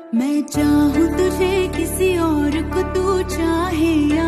मैं चाहूँ तुझे किसी और को तू चाहे